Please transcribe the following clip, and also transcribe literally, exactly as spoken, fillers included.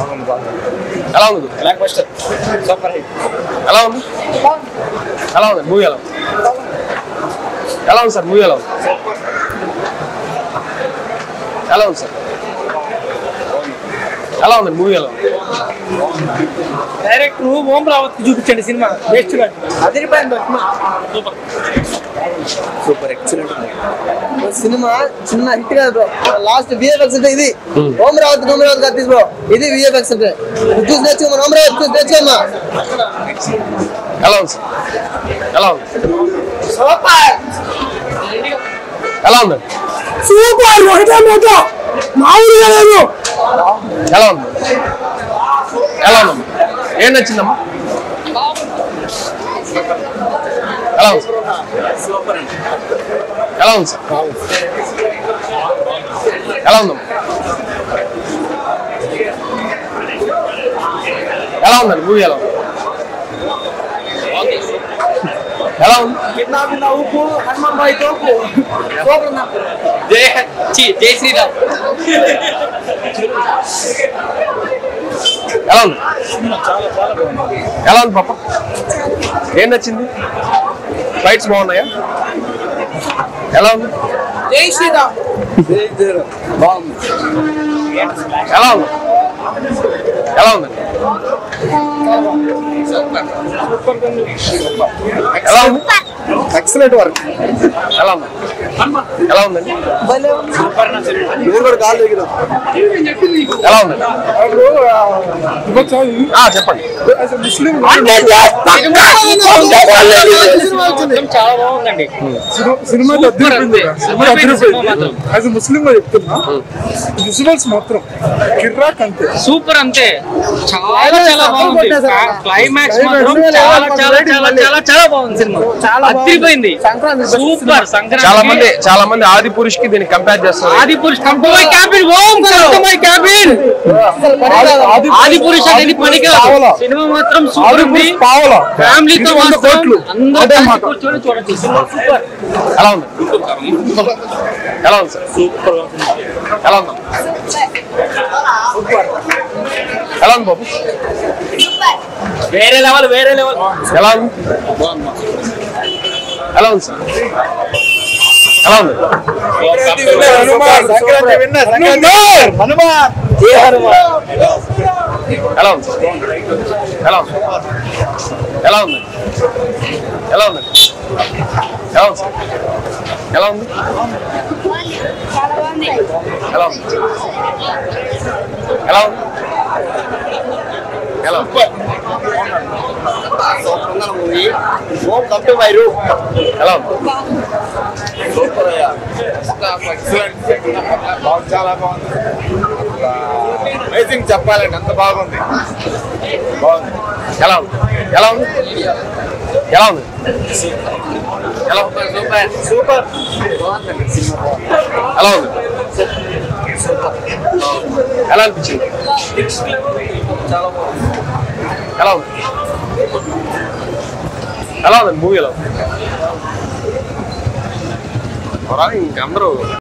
ఎలా ఉంది? Super hit. ఎలా ఉంది? ఎలా ఉంది మూవీ? ఎలా ఎలా ఉంది సార్ మూవీ? ఎలా ఉంది? ఎలా ఉంది సార్? ఎలా ఉంది మూవీ? ఎలా ఉంది? డైరెక్ట్ ఓం రావత్ చూపించండి సినిమా బెస్ట్ గా అదిరిపోయింది సూపర్ సూపర్ ఎక్సలెంట్ సినిమా. చిన్న హిట్ కాదు బ్రో, లాస్ట్ విఎఫ్ఎక్స్ అంటే ఇది. ఓం రావత్ ఓం రావత్ గారు బ్రో, ఇది విఎఫ్ఎక్స్ అంటే చూసి నేర్చుకోమా. ఓం రావత్ చూసి నేర్చుకోమా. ఎలా ఉంది సార్? ఎలా ఉంది? సూపర్ ఎలా ఉంది? సూపర్ ఒకటే మాట మామూలుగా లేదు. ఎలా ఉంది? ఎలా ఉందమ్మా? ఏం నచ్చిందమ్మా? ఎలా ఉంది సార్? ఎలా ఉంది సార్? ఎలా ఉందమ్మా? ఎలా ఉందండి మూవీ? ఎలా ఉంది? ఎలా ఉంది? ఉప్పు హనుమాన్ భాయ్ తోపు జై జై శ్రీరామ్. ఎలా ఉంది? ఎలా ఉంది పాప? ఏం నచ్చింది? ఫైట్స్ బాగున్నాయా? ఎలా ఉంది? జై శ్రీరామ్. బాగుంది. ఎలా ఉంది? ఎలా ఉందండి? ఎలా ఉంది? Excellent work. ఎలా ఉంది? ఎలా ఉందండి? మీరు కూడా కాల్ దగ్గర ఎలా ఉందండి? చెప్పండి. చాలా బాగుందండి సినిమా యాజ్ ముస్లిం గా చెప్తున్నా, విజువల్స్ మాత్రం కిర్రాక్ అంతే, సూపర్ అంతే. చాలా చాలా బాగుంది. క్లైమాక్స్ మాత్రం చాలా చాలా చాలా చాలా చాలా బాగుంది. సినిమా చాలా అదిరిపోయింది. సూపర్. సంక్రాంతి చాలా మంది చాలా మంది ఆది పురుష్ కి దీన్ని కంపేర్ చేస్తారు. Adipurush company cabin Om company cabin Adipurush అనేది పనికిరాదు. సినిమా మాత్రం సూపర్ ఉంది. ఫ్యామిలీతో మాత్రం అందరూ కూర్చొని చూడొచ్చు. సినిమా సూపర్. ఎలా ఉంది? ఎలా ఉంది సార్? సూపర్. ఎలా ఉంది? ఎలా ఉంది బాబు? వేరే లెవెల్ వేరే లెవెల్. ఎలా ఉంది? ఎలా ఉంది సార్? ఎలా ఉంది? ఎలా ఉంది? ఎలా ఉంది? ఎలా ఉంది? ఎలా ఉంది? ఎలా ఉంది సార్? ఎలా ఉంది? ఎలా ఉంది? ఎలా ఉంది? ఎలా ఉంది? Movie Om come to my room. ఎలా ఉంది? సూపర్ అయ్యా. చాలా బాగుంది. అమేజింగ్ చెప్పాలండి, అంత బాగుంది. బాగుంది. ఎలా ఉంది? ఎలా ఉంది? ఎలా ఉంది? ఎలా ఉంది? సూపర్ సూపర్ బాగుందండి సినిమా. ఎలా ఉంది? ఎలా అనిపించింది? చాలా బాగుంది. ఎలా ఉంది? ఎలా ఉంది మూవీ? ఎలా ఉంది? ఇంకందరూ